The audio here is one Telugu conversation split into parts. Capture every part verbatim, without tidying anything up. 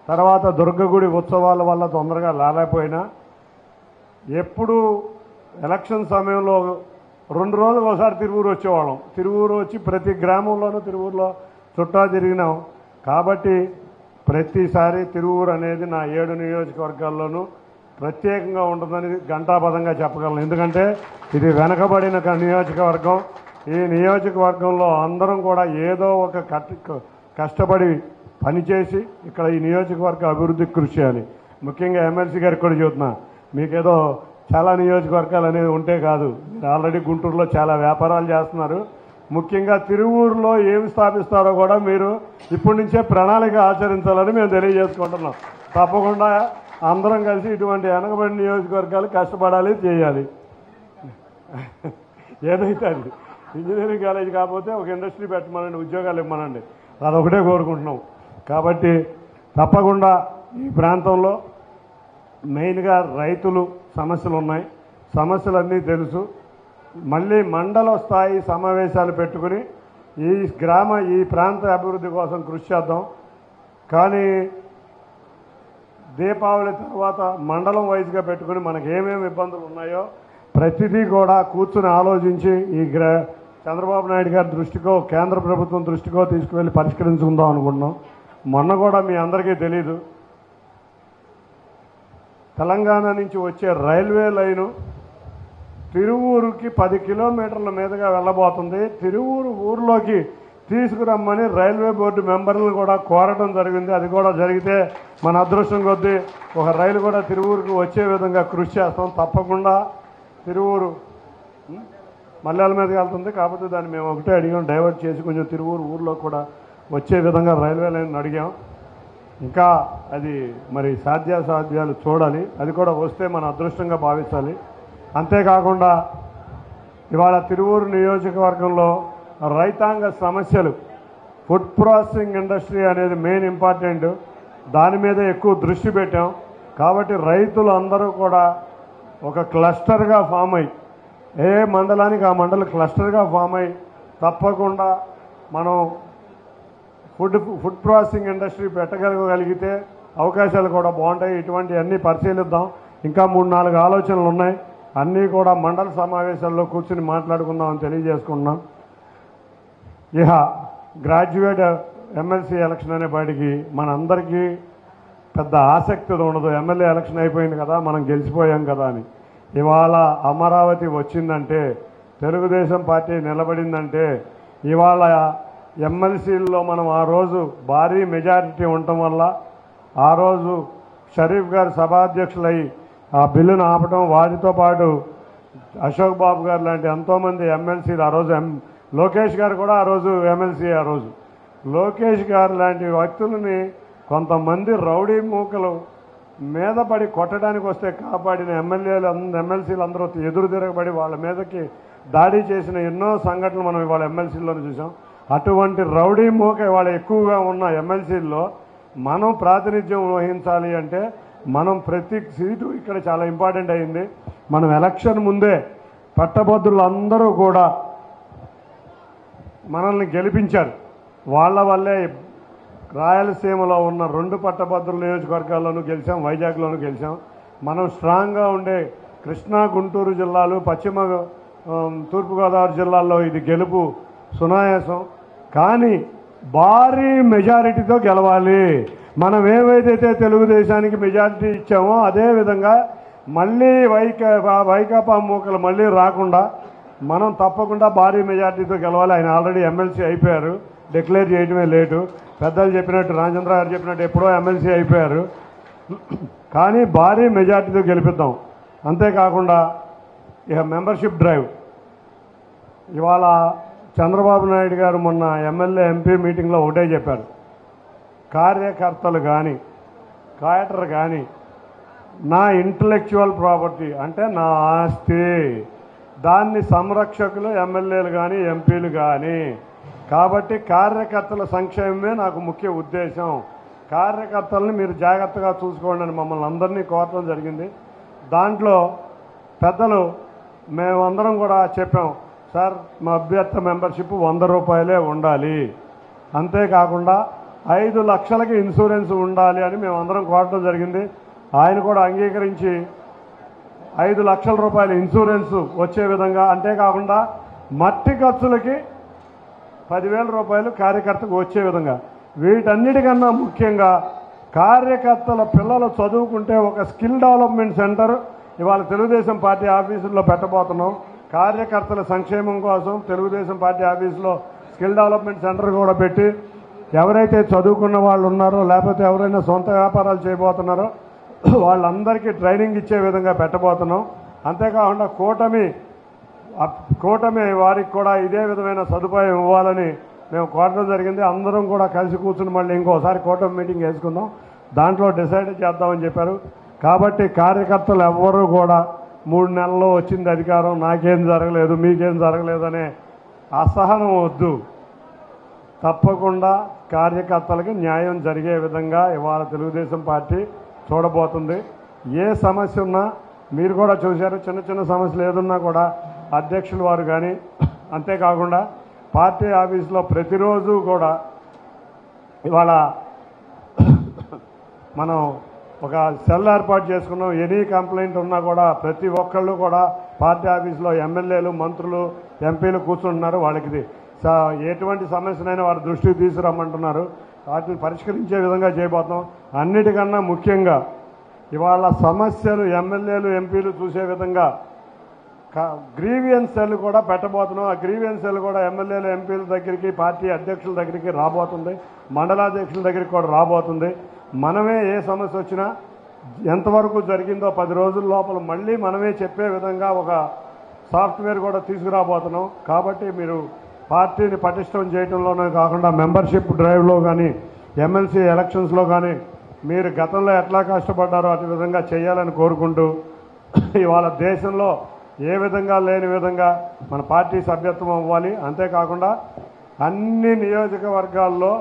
తర్వాత దుర్గగుడి ఉత్సవాల వల్ల తొందరగా రాలేకపోయినా ఎప్పుడు ఎలక్షన్ సమయంలో రెండు రోజులు ఒకసారి తిరువూరు వచ్చేవాళ్ళం. తిరువూరు వచ్చి ప్రతి గ్రామంలోనూ తిరువూరులో చుట్టా తిరిగినాం. కాబట్టి ప్రతిసారి తిరువూరు అనేది నా ఏడు నియోజకవర్గాల్లోనూ ప్రత్యేకంగా ఉంటుందని ఘంటాపథంగా చెప్పగలను. ఎందుకంటే ఇది వెనకబడిన నియోజకవర్గం. ఈ నియోజకవర్గంలో అందరం కూడా ఏదో ఒక కష్టపడి పనిచేసి ఇక్కడ ఈ నియోజకవర్గ అభివృద్ధికి కృషి చేయాలి. ముఖ్యంగా ఎమ్మెల్సీ గారికి కూడా చెబుతున్నా, మీకేదో చాలా నియోజకవర్గాలు అనేది ఉంటే కాదు, మీరు ఆల్రెడీ గుంటూరులో చాలా వ్యాపారాలు చేస్తున్నారు. ముఖ్యంగా తిరువూరులో ఏమి స్థాపిస్తారో కూడా మీరు ఇప్పటి నుంచే ప్రణాళిక ఆచరించాలని మేము తెలియజేసుకుంటున్నాం. తప్పకుండా అందరం కలిసి ఇటువంటి వెనకబడిన నియోజకవర్గాలు కష్టపడాలి, చేయాలి. ఏదైతే అది ఇంజనీరింగ్ కాలేజ్ కాకపోతే ఒక ఇండస్ట్రీ పెట్టమనండి, ఉద్యోగాలు ఇవ్వమనండి, అదొకటే కోరుకుంటున్నాం. కాబట్టి తప్పకుండా ఈ ప్రాంతంలో మెయిన్గా రైతులు సమస్యలు ఉన్నాయి, సమస్యలన్నీ తెలుసు. మళ్ళీ మండల స్థాయి సమావేశాలు పెట్టుకుని ఈ గ్రామ ఈ ప్రాంత అభివృద్ధి కోసం కృషి చేద్దాం. కానీ దీపావళి తర్వాత మండలం వైజ్గా పెట్టుకుని మనకు ఏమేమి ఇబ్బందులు ఉన్నాయో ప్రతిదీ కూడా కూర్చుని ఆలోచించి ఈ గ్రా చంద్రబాబు నాయుడు గారి దృష్టికో కేంద్ర ప్రభుత్వం దృష్టికో తీసుకువెళ్ళి పరిష్కరించుకుందాం అనుకుంటున్నాం. మొన్న కూడా మీ అందరికీ తెలీదు, తెలంగాణ నుంచి వచ్చే రైల్వే లైను తిరువూరుకి పది కిలోమీటర్ల మీదుగా వెళ్ళబోతుంది. తిరువూరు ఊర్లోకి తీసుకురమ్మని రైల్వే బోర్డు మెంబర్లను కూడా కోరడం జరిగింది. అది కూడా జరిగితే మన అదృష్టం కొద్దీ ఒక రైలు కూడా తిరువూరుకు వచ్చే విధంగా కృషి చేస్తాం. తప్పకుండా తిరువూరు మల్యాల మీదకి వెళ్తుంది కాబట్టి దాన్ని మేము ఒకటే అడిగాం, డైవర్ట్ చేసి కొంచెం తిరువూరు ఊర్లో కూడా వచ్చే విధంగా రైల్వే లైన్ అడిగాం. ఇంకా అది మరి సాధ్యాసాధ్యాలు చూడాలి, అది కూడా వస్తే మన అదృష్టంగా భావించాలి. అంతేకాకుండా ఇవాళ తిరువూరు నియోజకవర్గంలో రైతాంగ సమస్యలు, ఫుడ్ ప్రాసెసింగ్ ఇండస్ట్రీ అనేది మెయిన్ ఇంపార్టెంట్, దాని మీద ఎక్కువ దృష్టి పెట్టాం. కాబట్టి రైతులు అందరూ కూడా ఒక క్లస్టర్గా ఫామ్ అయ్యి, ఏ మండలానికి ఆ మండలం క్లస్టర్గా ఫామ్ అయ్యి తప్పకుండా మనం ఫుడ్ ఫుడ్ ప్రాసెసింగ్ ఇండస్ట్రీ పెట్టగలగలిగితే అవకాశాలు కూడా బాగుంటాయి. ఇటువంటి అన్నీ పరిశీలిద్దాం. ఇంకా మూడు నాలుగు ఆలోచనలు ఉన్నాయి, అన్నీ కూడా మండల సమావేశాల్లో కూర్చుని మాట్లాడుకుందామని తెలియజేసుకుంటున్నాం. ఇహ గ్రాడ్యుయేట్ ఎమ్మెల్సీ ఎలక్షన్ అనే పాటికి మనందరికీ పెద్ద ఆసక్తి ఉండదు. ఎమ్మెల్యే ఎలక్షన్ అయిపోయింది కదా, మనం గెలిచిపోయాం కదా అని. ఇవాళ అమరావతి వచ్చిందంటే, తెలుగుదేశం పార్టీ నిలబడిందంటే, ఇవాళ ఎమ్మెల్సీల్లో మనం ఆ రోజు భారీ మెజారిటీ ఉండటం వల్ల ఆ రోజు షరీఫ్ గారు సభాధ్యక్షులై ఆ బిల్లును ఆపటం, వాటితో పాటు అశోక్ బాబు గారు లాంటి ఎంతోమంది ఎమ్మెల్సీలు ఆ రోజు ఎం లోకేష్ గారు కూడా ఆ రోజు ఎమ్మెల్సీ, ఆ రోజు లోకేష్ గారు లాంటి వ్యక్తులని కొంతమంది రౌడీ మూకలు మీద పడి కొట్టడానికి వస్తే కాపాడిన ఎమ్మెల్యేలు ఎమ్మెల్సీలు అందరూ ఎదురు తిరగబడి వాళ్ళ మీదకి దాడి చేసిన ఎన్నో సంఘటనలు మనం ఇవాళ ఎమ్మెల్సీల్లోనే చూసాం. అటువంటి రౌడీ మూక ఇవాళ ఎక్కువగా ఉన్న ఎమ్మెల్సీల్లో మనం ప్రాతినిధ్యం వహించాలి అంటే మనం ప్రతి సీటు ఇక్కడ చాలా ఇంపార్టెంట్ అయింది. మనం ఎలక్షన్ ముందే పట్టభద్రులు అందరూ కూడా మనల్ని గెలిపించారు. వాళ్ళ వల్లే రాయలసీమలో ఉన్న రెండు పట్టభద్రుల నియోజకవర్గాల్లోనూ గెలిచాం, వైజాగ్లోనూ గెలిచాం. మనం స్ట్రాంగ్గా ఉండే కృష్ణా గుంటూరు జిల్లాలు, పశ్చిమ తూర్పుగోదావరి జిల్లాల్లో ఇది గెలుపు సునాయాసం. కానీ భారీ మెజారిటీతో గెలవాలి. మనం ఏవైతే తెలుగుదేశానికి మెజారిటీ ఇచ్చామో అదేవిధంగా మళ్ళీ వైకా వైకాపా మూకలు మళ్ళీ రాకుండా మనం తప్పకుండా భారీ మెజారిటీతో గెలవాలి. ఆయన ఆల్రెడీ ఎమ్మెల్సీ అయిపోయారు, డిక్లేర్ చేయడమే లేటు. పెద్దలు చెప్పినట్టు, రాజేంద్ర గారు చెప్పినట్టు ఎప్పుడో ఎమ్మెల్సీ అయిపోయారు. కానీ భారీ మెజారిటీతో గెలిపిద్దాం. అంతేకాకుండా ఇక మెంబర్షిప్ డ్రైవ్ ఇవాళ చంద్రబాబు నాయుడు గారు మొన్న ఎమ్మెల్యే ఎంపీ మీటింగ్లో ఒకటే చెప్పారు, కార్యకర్తలు కానీ కాయటర్ కానీ నా ఇంటలెక్చువల్ ప్రాపర్టీ అంటే నా ఆస్తి, దాన్ని సంరక్షకులు ఎమ్మెల్యేలు కానీ ఎంపీలు కానీ. కాబట్టి కార్యకర్తల సంక్షేమమే నాకు ముఖ్య ఉద్దేశం. కార్యకర్తలని మీరు జాగ్రత్తగా చూసుకోండి అని మమ్మల్ని అందరినీ కోరడం జరిగింది. దాంట్లో పెద్దలు మేమందరం కూడా చెప్పాం, సార్ మా అభ్యర్థి మెంబర్షిప్ వంద రూపాయలే ఉండాలి. అంతేకాకుండా ఐదు లక్షలకి ఇన్సూరెన్స్ ఉండాలి అని మేమందరం కోరడం జరిగింది. ఆయన కూడా అంగీకరించి ఐదు లక్షల రూపాయల ఇన్సూరెన్స్ వచ్చే విధంగా, అంతేకాకుండా మట్టి ఖర్చులకి పదివేల రూపాయలు కార్యకర్తకు వచ్చే విధంగా, వీటన్నిటికన్నా ముఖ్యంగా కార్యకర్తల పిల్లలు చదువుకుంటే ఒక స్కిల్ డెవలప్మెంట్ సెంటర్ ఇవాళ తెలుగుదేశం పార్టీ ఆఫీసుల్లో పెట్టబోతున్నాం. కార్యకర్తల సంక్షేమం కోసం తెలుగుదేశం పార్టీ ఆఫీసులో స్కిల్ డెవలప్మెంట్ సెంటర్ కూడా పెట్టి ఎవరైతే చదువుకున్న వాళ్ళు ఉన్నారో లేకపోతే ఎవరైనా సొంత వ్యాపారాలు చేయబోతున్నారో వాళ్ళందరికీ ట్రైనింగ్ ఇచ్చే విధంగా పెట్టబోతున్నాం. అంతేకాకుండా కూటమి కూటమి వారికి కూడా ఇదే విధమైన సదుపాయం ఇవ్వాలని మేము కోరడం జరిగింది. అందరం కూడా కలిసి కూర్చుని మళ్ళీ ఇంకోసారి కూటమి మీటింగ్ వేసుకుందాం, దాంట్లో డిసైడ్ చేద్దామని చెప్పారు. కాబట్టి కార్యకర్తలు ఎవ్వరూ కూడా మూడు నెలల్లో వచ్చింది అధికారం, నాకేం జరగలేదు మీకేం జరగలేదనే అసహనం వద్దు. తప్పకుండా కార్యకర్తలకి న్యాయం జరిగే విధంగా ఇవాళ తెలుగుదేశం పార్టీ చూడబోతుంది. ఏ సమస్య ఉన్నా మీరు కూడా చూశారు, చిన్న చిన్న సమస్యలు ఏదున్నా కూడా అధ్యక్షులు వారు కానీ, అంతేకాకుండా పార్టీ ఆఫీసులో ప్రతిరోజు కూడా ఇవాళ మనం ఒక సెల్ ఏర్పాటు చేసుకున్నాం. ఎనీ కంప్లైంట్ ఉన్నా కూడా ప్రతి ఒక్కళ్ళు కూడా పార్టీ ఆఫీసులో ఎమ్మెల్యేలు మంత్రులు ఎంపీలు కూర్చుంటున్నారు. వాళ్ళకి ఎటువంటి సమస్యనైనా వారి దృష్టికి తీసుకురమ్మంటున్నారు. వాటిని పరిష్కరించే విధంగా చేయబోతున్నాం. అన్నిటికన్నా ముఖ్యంగా ఇవాళ సమస్యలు ఎమ్మెల్యేలు ఎంపీలు చూసే విధంగా గ్రీవియన్స్ సెల్ కూడా పెట్టబోతున్నాం. ఆ గ్రీవియన్స్ సెల్ కూడా ఎమ్మెల్యేలు ఎంపీల దగ్గరికి పార్టీ అధ్యక్షుల దగ్గరికి రాబోతుంది, మండలాధ్యక్షుల దగ్గరికి కూడా రాబోతుంది. మనమే ఏ సమస్య వచ్చినా ఎంతవరకు జరిగిందో పది రోజుల లోపల మళ్ళీ మనమే చెప్పే విధంగా ఒక సాఫ్ట్వేర్ కూడా తీసుకురాబోతున్నాం. కాబట్టి మీరు పార్టీని పటిష్టం చేయడంలోనే కాకుండా మెంబర్షిప్ డ్రైవ్లో కానీ ఎమ్మెల్సీ ఎలక్షన్స్లో కానీ మీరు గతంలో ఎట్లా కష్టపడ్డారో అటు విధంగా చేయాలని కోరుకుంటూ, ఇవాళ దేశంలో ఏ విధంగా లేని విధంగా మన పార్టీ సభ్యత్వం అవ్వాలి. అంతేకాకుండా అన్ని నియోజకవర్గాల్లో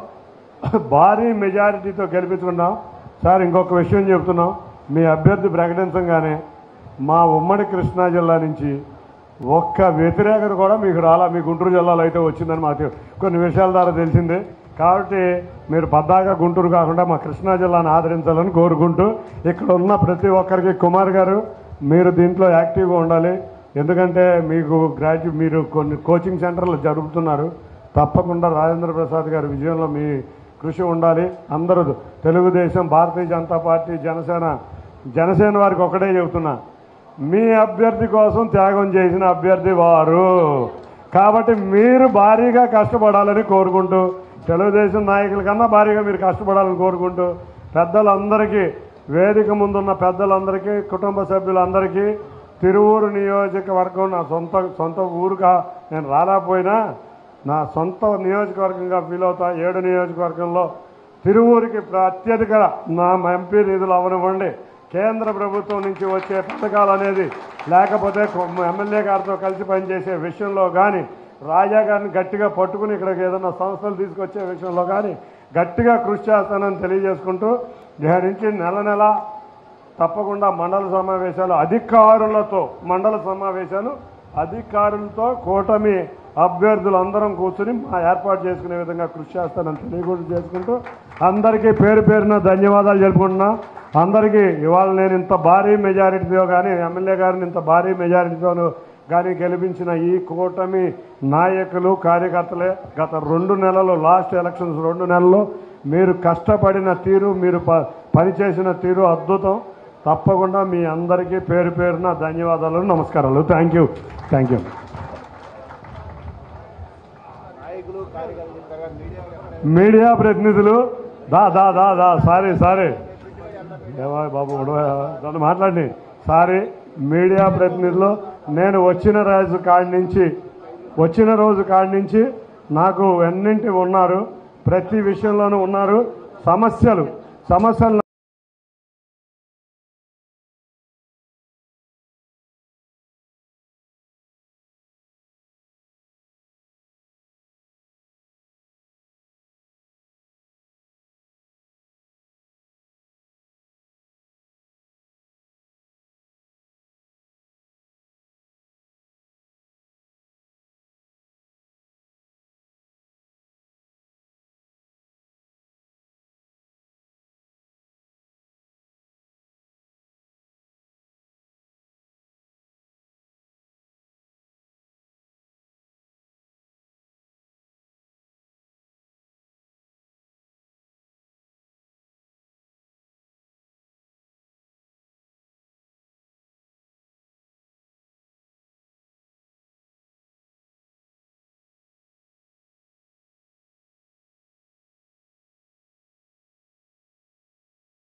భారీ మెజారిటీతో గెలిపించుకున్నాం. సార్ ఇంకొక విషయం చెప్తున్నాం, మీ అభ్యర్థి ప్రకటించగానే మా ఉమ్మడి కృష్ణా జిల్లా నుంచి ఒక్క వ్యతిరేకత కూడా మీకు రాలా. మీ గుంటూరు జిల్లాలో అయితే వచ్చిందని మాకు కొన్ని విషయాల ద్వారా తెలిసింది. కాబట్టి మీరు పద్దాగా గుంటూరు కాకుండా మా కృష్ణా జిల్లాను ఆదరించాలని కోరుకుంటూ, ఇక్కడ ఉన్న ప్రతి ఒక్కరికి కుమార్ గారు మీరు దీంట్లో యాక్టివ్గా ఉండాలి. ఎందుకంటే మీకు గ్రాడ్యు మీరు కొన్ని కోచింగ్ సెంటర్లు జరుపుతున్నారు. తప్పకుండా రాజేంద్ర ప్రసాద్ గారి విజయంలో మీ కృషి ఉండాలి. అందరూ తెలుగుదేశం, భారతీయ జనతా పార్టీ, జనసేన జనసేన వారికి ఒకటే చెబుతున్నా, మీ అభ్యర్థి కోసం త్యాగం చేసిన అభ్యర్థి వారు. కాబట్టి మీరు భారీగా కష్టపడాలని కోరుకుంటూ, తెలుగుదేశం నాయకుల కన్నా భారీగా మీరు కష్టపడాలని కోరుకుంటూ, పెద్దలందరికీ, వేదిక ముందున్న పెద్దలందరికీ, కుటుంబ సభ్యులందరికీ, తిరువూరు నియోజకవర్గం నా సొంత సొంత ఊరుగా నేను రాలేకపోయినా నా సొంత నియోజకవర్గంగా ఫీల్ అవుతా. ఏడు నియోజకవర్గంలో తిరువూరికి అత్యధిక నా ఎంపీ నిధులు అవనివ్వండి, కేంద్ర ప్రభుత్వం నుంచి వచ్చే పథకాలు అనేది లేకపోతే ఎమ్మెల్యే గారితో కలిసి పనిచేసే విషయంలో కానీ, రాజా గారిని గట్టిగా పట్టుకుని ఇక్కడికి ఏదైనా సంస్థలు తీసుకొచ్చే విషయంలో కానీ గట్టిగా కృషి చేస్తానని తెలియజేసుకుంటూ, దీని నుంచి నెల నెల తప్పకుండా మండల సమావేశాలు అధికారులతో మండల సమావేశాలు అధికారులతో కూటమి అభ్యర్థులందరం కూర్చుని మా ఏర్పాటు చేసుకునే విధంగా కృషి చేస్తానని తెలియకుండా చేసుకుంటూ అందరికీ పేరు పేరున ధన్యవాదాలు తెలుపుకుంటున్నా. అందరికీ ఇవాళ నేను ఇంత భారీ మెజారిటీతో కానీ ఎమ్మెల్యే గారిని ఇంత భారీ మెజారిటీతోనూ కానీ గెలిపించిన ఈ కూటమి నాయకులు కార్యకర్తలే. గత రెండు నెలలు లాస్ట్ ఎలక్షన్స్ రెండు నెలలు మీరు కష్టపడిన తీరు, మీరు పనిచేసిన తీరు అద్భుతం. తప్పకుండా మీ అందరికీ పేరు పేరున ధన్యవాదాలు, నమస్కారాలు. Thank you thank you media ప్రతినిధులు దా దా దా దా సారీ సారీ ఏమో బాబు నన్ను మాట్లాడి సారీ మీడియా ప్రతినిధులు, నేను వచ్చిన రోజు కాడి నుంచి వచ్చిన రోజు కాడి నుంచి నాకు ఎన్నింటి ఉన్నారు, ప్రతి విషయంలోనూ ఉన్నారు. సమస్యలు సమస్యలు